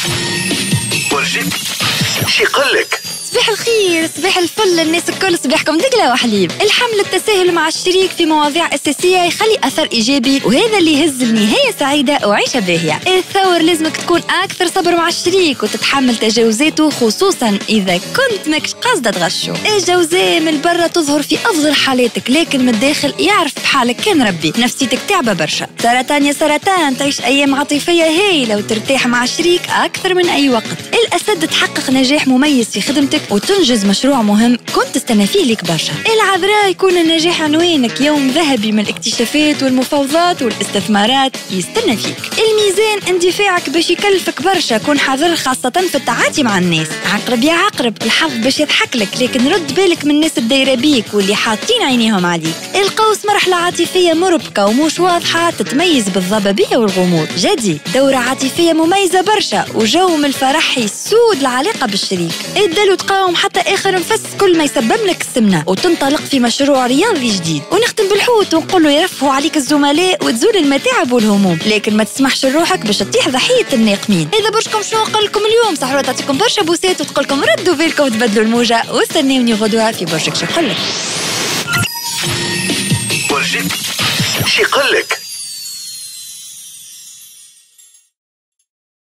برجك شي يقلك. صباح الخير، صباح الفل الناس الكل، صباحكم دقلة وحليب. الحمل التساهل مع الشريك في مواضيع أساسية يخلي أثر إيجابي، وهذا اللي يهز لنهاية سعيدة وعيشة باهية. الثور لازمك تكون أكثر صبر مع الشريك وتتحمل تجاوزاته، خصوصا إذا كنت ماكش قاصدة تغشو. الجوزاء من برا تظهر في أفضل حالاتك، لكن من الداخل يعرف بحالك كان ربي، نفسيتك تعبة برشا. سرطان يا سرطان، تعيش أيام عاطفية هايلة وترتاح مع شريك أكثر من أي وقت. الأسد تحقق نجاح مميز في خدمتك وتنجز مشروع مهم كنت تستنى فيه ليك برشا. العذراء يكون النجاح عنوانك، يوم ذهبي من الاكتشافات والمفاوضات والاستثمارات يستنى فيك. الميزان اندفاعك باش يكلفك برشا، كون حذر خاصة في التعاطي مع الناس. عقرب يا عقرب، الحظ باش يضحك لك، لكن رد بالك من الناس الدايرة بيك واللي حاطين عينيهم عليك. القوس مرحلة عاطفية مربكة ومش واضحة، تتميز بالضبابية والغموض. جدي دورة عاطفية مميزة برشا، وجو من الفرح يسود العلاقة بالشريك. الدلو تقاوم حتى آخر نفس كل ما يسبب لك السمنة، وتنطلق في مشروع رياضي جديد. ونختم بالحوت ونقول له يرفعوا عليك الزملاء وتزول المتاعب والهموم، لكن ما تسمحش لروحك باش تطيح ضحية الناقمين. إذا برشكم شنو نقول لكم اليوم؟ سحروا تعطيكم برشا بوسات وتقول لكم ردوا بالكم وتبدلوا الموجة، واستنوني غدوة في برشك شي يقول لك. برجك شي يقول لك.